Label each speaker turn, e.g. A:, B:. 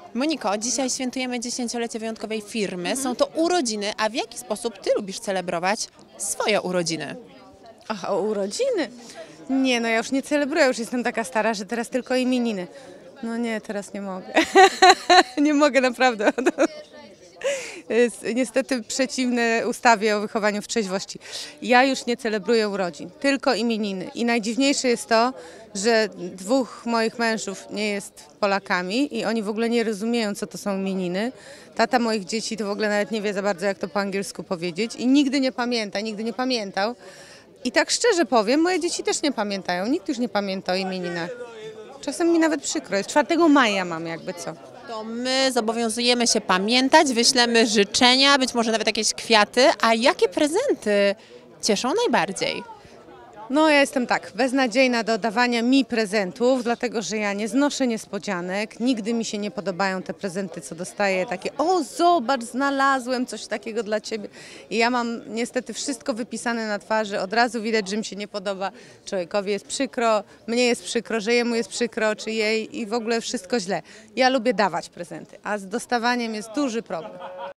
A: Moniko, dzisiaj świętujemy dziesięciolecie wyjątkowej firmy. Są to urodziny, a w jaki sposób Ty lubisz celebrować swoje urodziny?
B: Ach, o urodziny? Nie, no ja już nie celebruję, już jestem taka stara, że teraz tylko imieniny. No nie, teraz nie mogę. Nie mogę naprawdę. Jest niestety przeciwne ustawie o wychowaniu w trzeźwości. Ja już nie celebruję urodzin, tylko imieniny. I najdziwniejsze jest to, że dwóch moich mężów nie jest Polakami i oni w ogóle nie rozumieją, co to są imieniny. Tata moich dzieci to w ogóle nawet nie wie za bardzo, jak to po angielsku powiedzieć i nigdy nie pamięta, nigdy nie pamiętał. I tak szczerze powiem, moje dzieci też nie pamiętają, nikt już nie pamięta o imieninach. Czasem mi nawet przykro jest, 4 maja mam jakby co.
A: To my zobowiązujemy się pamiętać, wyślemy życzenia, być może nawet jakieś kwiaty. A jakie prezenty cieszą najbardziej?
B: No ja jestem tak, beznadziejna do dawania mi prezentów, dlatego że ja nie znoszę niespodzianek, nigdy mi się nie podobają te prezenty, co dostaję, takie o zobacz, znalazłem coś takiego dla ciebie. I ja mam niestety wszystko wypisane na twarzy, od razu widać, że mi się nie podoba, człowiekowi jest przykro, mnie jest przykro, że jemu jest przykro, czy jej i w ogóle wszystko źle. Ja lubię dawać prezenty, a z dostawaniem jest duży problem.